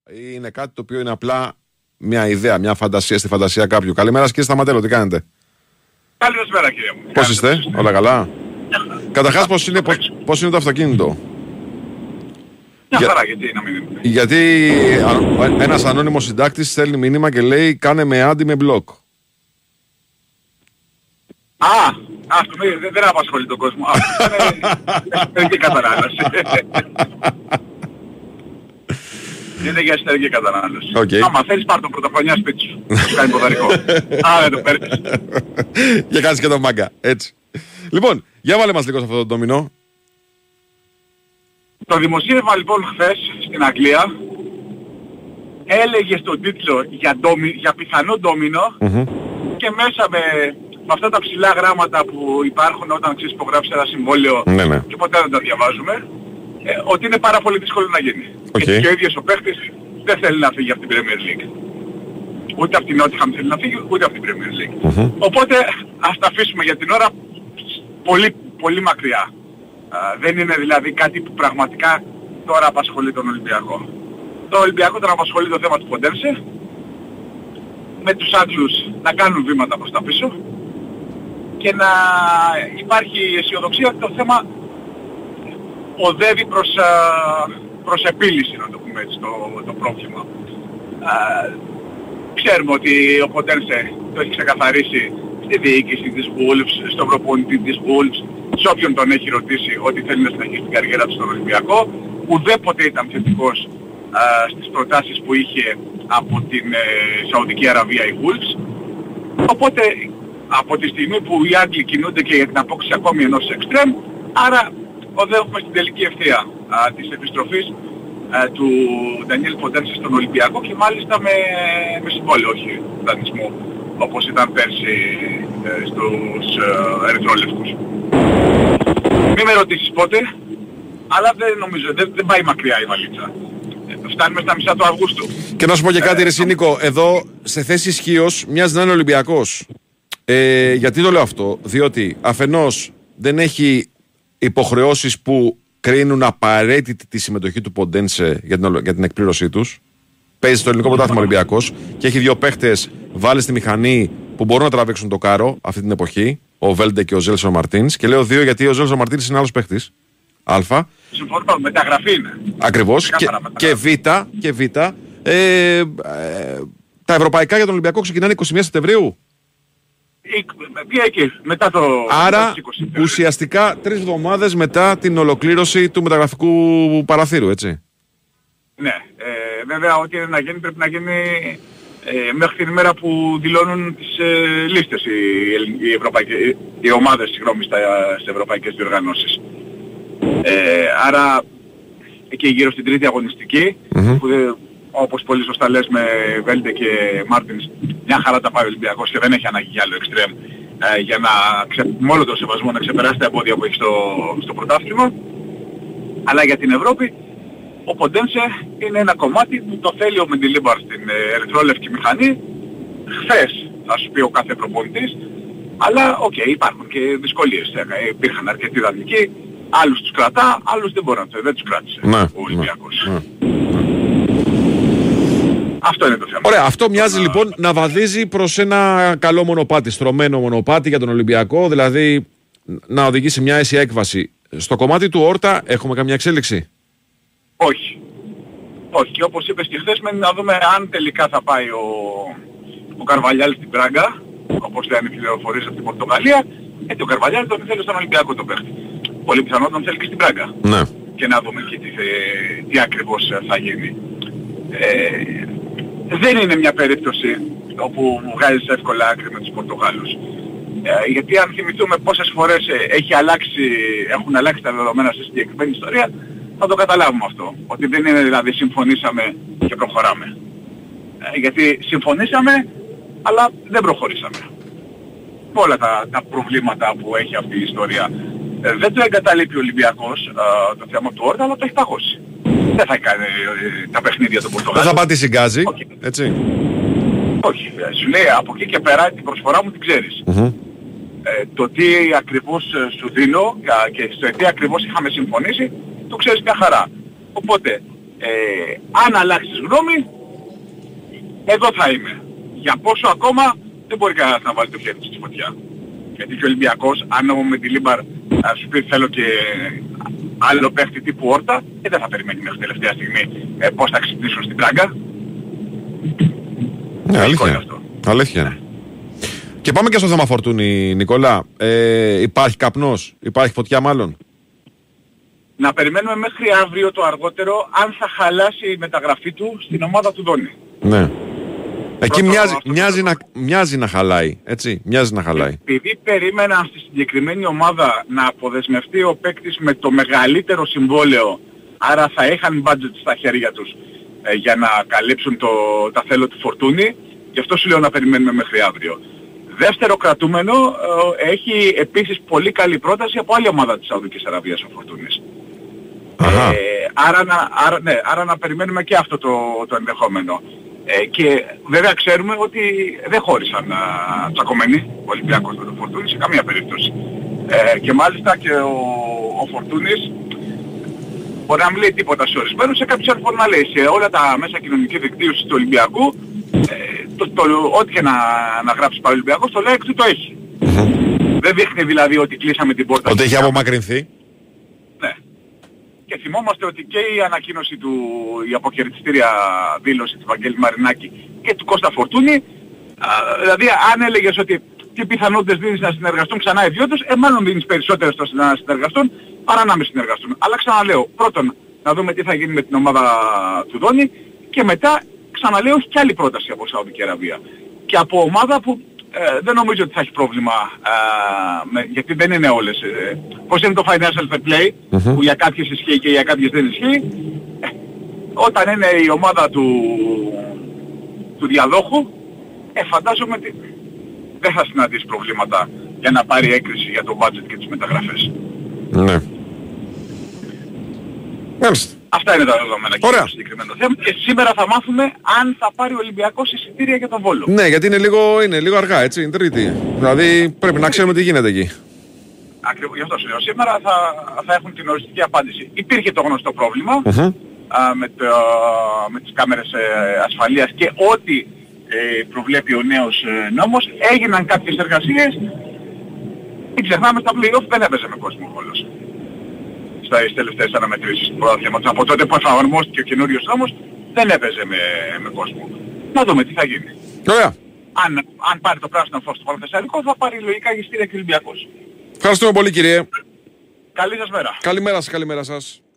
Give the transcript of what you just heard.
Είναι κάτι το οποίο είναι απλά μια ιδέα, μια φαντασία στη φαντασία κάποιου. Καλημέρα κύριε Σταματέλο, τι κάνετε? Καλησπέρα κύριε μου. Πώς είστε, όλα καλά? Καταρχάς πώς είναι το αυτοκίνητο? Μια χαρά, γιατί να μην είναι? Γιατί ένας ανώνυμος συντάκτης στέλνει μήνυμα και λέει κάνε με άντι με μπλοκ. Δεν απασχολεί τον κόσμο. Εσωτερική κατανάλωση. Είναι για εσωτερική κατανάλωση. Άμα θέλεις πάρ' το πρωτοχρονιά σπίτι σου. Κάνει ποδαρικό. Δεν το παίρνεις. Και κάνεις και τον μάγκα. Έτσι. Λοιπόν, για βάλε μας λίγο σε αυτό το ντομινό. Το δημοσίευμα λοιπόν χθες στην Αγγλία έλεγε στον τίτλο για πιθανό ντόμινο και μέσα με αυτά τα ψηλά γράμματα που υπάρχουν όταν υπογράψεις ένα συμβόλαιο και ποτέ δεν τα διαβάζουμε, ότι είναι πάρα πολύ δύσκολο να γίνει. Γιατί και ο ίδιος ο παίχτης δεν θέλει να φύγει από την Premier League. Ούτε από την Nottingham θέλει να φύγει, ούτε από την Premier League. Οπότε ας τα αφήσουμε για την ώρα πολύ, πολύ μακριά. Δεν είναι δηλαδή κάτι που πραγματικά τώρα απασχολεί τον Ολυμπιακό. Το Ολυμπιακό τώρα απασχολεί το θέμα του Ποντένσε, με τους Άγγλους να κάνουν βήματα προς τα πίσω και να υπάρχει αισιοδοξία ότι το θέμα οδεύει προς επίλυση, να το πούμε έτσι, το πρόβλημα. Ξέρουμε ότι ο Ποντένσε το έχει ξεκαθαρίσει στη διοίκηση της Wolves, στον προπονητή της Wolves, σε όποιον τον έχει ρωτήσει ότι θέλει να συνεχίσει την καριέρα του στον Ολυμπιακό. Ουδέποτε ήταν θετικός στις προτάσεις που είχε από την Σαουδική Αραβία η Wolves. Οπότε από τη στιγμή που οι Άγγλοι κινούνται και για την απόκτηση ακόμη ενός εξτρέμ, άρα οδεύουμε στην τελική ευθεία της επιστροφής του Ντανιέλ Ποντένσε στον Ολυμπιακό και μάλιστα με συμβόλαιο, όχι δανεισμό, όπως ήταν πέρσι στους ερυθρόλευκους. Μην με ρωτήσεις πότε, αλλά δεν νομίζω, δεν πάει μακριά η βαλίτσα. Φτάνουμε στα μισά του Αυγούστου. Και να σου πω και κάτι ρε Νίκο, εδώ σε θέση ισχύως μοιάζει να είναι Ολυμπιακός. Γιατί το λέω αυτό? Διότι αφενός δεν έχει υποχρεώσεις που κρίνουν απαραίτητη τη συμμετοχή του Ποντένσε για την εκπλήρωσή τους. Παίζει στο ελληνικό πρωτάθλημα Ολυμπιακός και έχει δύο παίχτες βάλει στη μηχανή που μπορούν να τραβήξουν το κάρο αυτή την εποχή. Ο Βέλντε και ο Ζέλσον Μαρτίνς. Και λέω δύο γιατί ο Ζέλσον Μαρτίνς είναι άλλος παίχτης. Α. Συμφωνώ, μεταγραφή είναι. Ακριβώς. Και Β. Τα ευρωπαϊκά για τον Ολυμπιακό ξεκινάνε 21 Σεπτεμβρίου. Εκεί, μετά το... Άρα ουσιαστικά 3 εβδομάδες μετά την ολοκλήρωση του μεταγραφικού παραθύρου, έτσι. Ναι. Βέβαια ό,τι είναι να γίνει πρέπει να γίνει μέχρι την ημέρα που δηλώνουν τις λίστες οι ομάδες στις ευρωπαϊκές διοργανώσεις. Άρα εκεί γύρω στην τρίτη αγωνιστική, που όπως πολύ σωστά λες με Βέλντε και Μάρτινς, μια χαρά τα πάει ο Ολυμπιακός και δεν έχει ανάγκη για άλλο εξτρέμ για να με όλο το σεβασμό να ξεπεράσει τα εμπόδια που έχει στο πρωτάθλημα. Αλλά για την Ευρώπη ο Ποντένσε είναι ένα κομμάτι που το θέλει ο Μεντιλίμπαρ στην ερυθρόλευκη μηχανή. Χθες θα σου πει ο κάθε προπονητής, αλλά υπάρχουν και δυσκολίες. Υπήρχαν αρκετοί δανεικοί, άλλους τους κρατά, άλλους δεν τους κράτησε ο Ολυμπιακός. Αυτό είναι το θέμα. Ωραία, αυτό μοιάζει λοιπόν να βαδίζει προς ένα καλό μονοπάτι, στρωμένο μονοπάτι για τον Ολυμπιακό, δηλαδή να οδηγήσει μια αίσια έκβαση. Στο κομμάτι του Όρτα έχουμε καμιά εξέλιξη? Όχι. Και όπως είπες και χθες, μένει να δούμε αν τελικά θα πάει ο Καρβαλιάλ στην Πράγκα, όπως λένε οι πληροφορίες από την Πορτογαλία, γιατί ο Καρβαλιάλ τον θέλει στον Ολυμπιακό το παίχτη. Πολύ πιθανόν τον θέλει και στην Πράγκα. Ναι. Και να δούμε και τι ακριβώς θα γίνει. Δεν είναι μια περίπτωση όπου βγάζεις εύκολα άκρη με τους Πορτογάλους. Γιατί αν θυμηθούμε πόσες φορές έχουν αλλάξει τα δεδομένα σε συγκεκριμένη ιστορία, θα το καταλάβουμε αυτό. Ότι δεν είναι δηλαδή συμφωνήσαμε και προχωράμε. Γιατί συμφωνήσαμε, αλλά δεν προχωρήσαμε. Όλα τα προβλήματα που έχει αυτή η ιστορία. Δεν το εγκαταλείπει ο Ολυμπιακός το θέμα του Όρτα, αλλά το έχει παγώσει. Δεν θα κάνει τα παιχνίδια του Πορτογάλου. Δεν θα πατήσει γκάζι, έτσι. Όχι, σου λέει από εκεί και πέρα την προσφορά μου την ξέρεις. Το τι ακριβώς σου δίνω και στο τι ακριβώς είχαμε συμφωνήσει, το ξέρεις μια χαρά. Οπότε Αν αλλάξεις γνώμη, εδώ θα είμαι. Για πόσο ακόμα δεν μπορεί κανένας να βάλει το χέρι του στη φωτιά. Γιατί και ο Ολυμπιακός, αν με τη Λίμπαρ σου πει θέλω και άλλο παίχτη τύπου Όρτα, δεν θα περιμένει μέχρι τελευταία στιγμή πώς θα ξυπνήσουν στην Πράγκα. Αλήθεια. Και πάμε και στο θέμα Φορτούνη, Νικόλα. Υπάρχει καπνός, υπάρχει φωτιά μάλλον. Να περιμένουμε μέχρι αύριο το αργότερο αν θα χαλάσει η μεταγραφή του στην ομάδα του Δόνη. Ναι. Εκεί μοιάζει να χαλάει, έτσι, μοιάζει να χαλάει. Επειδή περίμενα στη συγκεκριμένη ομάδα να αποδεσμευτεί ο παίκτης με το μεγαλύτερο συμβόλαιο, άρα θα είχαν budget στα χέρια τους για να καλύψουν τα θέλω του Φορτούνη, γι' αυτό σου λέω να περιμένουμε μέχρι αύριο. Δεύτερο κρατούμενο, έχει επίσης πολύ καλή πρόταση από άλλη ομάδα της Σαουδικής Αραβίας ο Φορτούνης. Άρα να περιμένουμε και αυτό το ενδεχόμενο. Και βέβαια ξέρουμε ότι δεν χώρισαν τσακωμένοι ο Ολυμπιακός με τον Φορτούνη σε καμία περίπτωση. Και μάλιστα και ο Φορτούνης μπορεί να μην λέει τίποτα σε ορισμένους, σε κάποιους άλλους μπορεί να λέει. Σε όλα τα μέσα κοινωνική δικτύωση του Ολυμπιακού, ό,τι και να γράψει πάλι ο Ολυμπιακός, το like του το έχει. Δεν δείχνει δηλαδή ότι κλείσαμε την πόρτα. Ότι έχει απομακρυνθεί. Ναι. Και θυμόμαστε ότι και η ανακοίνωση του, η αποχαιρετιστήρια δήλωση του Βαγγέλη Μαρινάκη και του Κώστα Φορτούνη, δηλαδή αν έλεγες ότι τι πιθανότητες δίνεις να συνεργαστούν ξανά οι δυο τους, μάλλον δίνεις περισσότερες στο να συνεργαστούν παρά να μην συνεργαστούν. Αλλά ξαναλέω, πρώτον να δούμε τι θα γίνει με την ομάδα του Δόνη και μετά ξαναλέω έχει και άλλη πρόταση από Σαουδική Αραβία. Και από ομάδα που δεν νομίζω ότι θα έχει πρόβλημα, γιατί δεν είναι όλες. Πώς είναι το financial fair play, που για κάποιες ισχύει και για κάποιες δεν ισχύει. Όταν είναι η ομάδα του διαδόχου, φαντάζομαι ότι δεν θα συναντήσει προβλήματα για να πάρει έκριση για το budget και τις μεταγραφές. Ναι. Μάλιστα. Αυτά είναι τα δεδομένα και το συγκεκριμένο θέμα. Και σήμερα θα μάθουμε αν θα πάρει ο Ολυμπιακός εισιτήρια για τον Βόλο. Ναι, γιατί είναι λίγο αργά, έτσι, είναι Τρίτη. Δηλαδή πρέπει να ξέρουμε τι γίνεται εκεί. Ακριβώς, γι' αυτό σου λέω. Σήμερα θα έχουν την οριστική απάντηση. Υπήρχε το γνωστό πρόβλημα με τις κάμερες ασφαλείας και ό,τι προβλέπει ο νέος νόμος. Έγιναν κάποιες εργασίες. Μην ξεχνάμε, στα play-off δεν έπαιζε με κόσμο ο Βόλος. Στις τελευταίες αναμετρήσεις του πρωταθλήματος. Από τότε που εφαρμόστηκε ο καινούριος νόμος δεν έπαιζε με κόσμο. Να δούμε τι θα γίνει. Ωραία. Αν πάρει το πράσινο φως στο Παναθεσσαλικό θα πάρει λογικά εισιτήρια και ο Ολυμπιακός. Ευχαριστούμε πολύ, κύριε. Καλή σας μέρα. Καλημέρα σας.